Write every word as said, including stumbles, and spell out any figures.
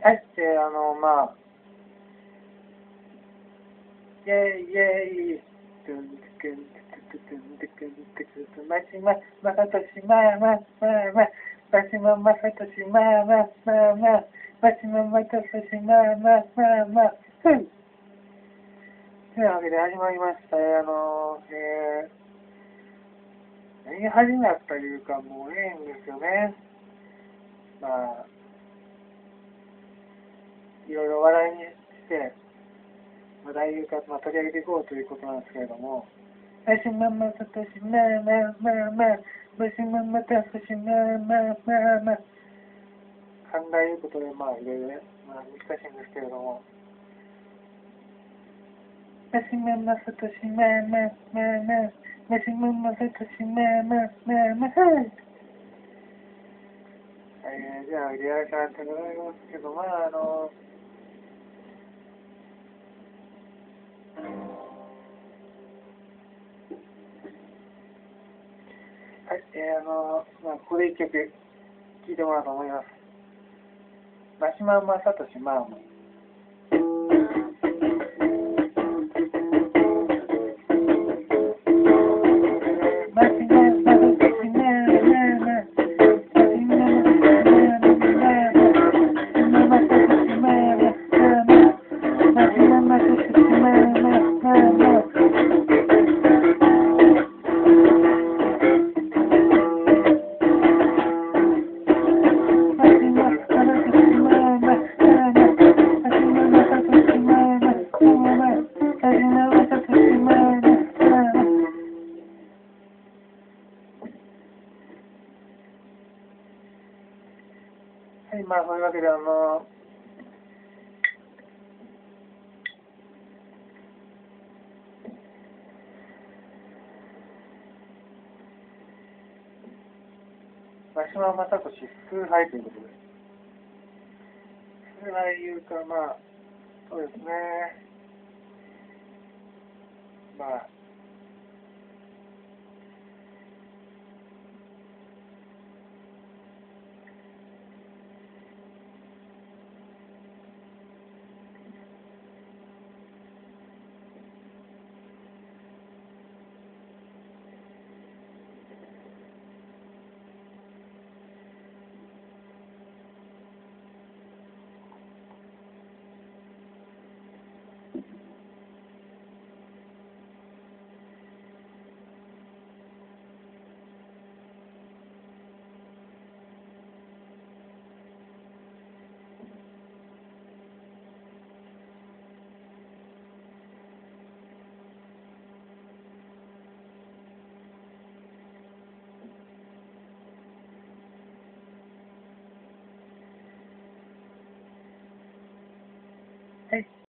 はい、えー、あの、まあ、イェイイェイ、トゥントゥクントゥクトゥントゥクントゥクトゥマシママサトシマママママシママサトシマママママシママサトシママママふんというわけで始まりました。あの、えー、何が始まったというか、もうええんですよね。まあ、いろいろ話題にして、話題をまあ、取り上げていこうということなんですけれども、マシママサトシマママママシママサトシママママ考えることで、まあ、いろいろね、まあ、難しいんですけれども、マシママサトシマママママシママサトシママママはい、えー、じゃあ、リアクションってございますけど、まあ、あの、はい、えー、あの、まあ、ここで一曲聴いてもらおうと思います。マシママサトシママはい、まあ、そういうわけで、あの、マシママサトシ崇拝ということで、崇拝いうか、まあ、そうですね、まあ、はい。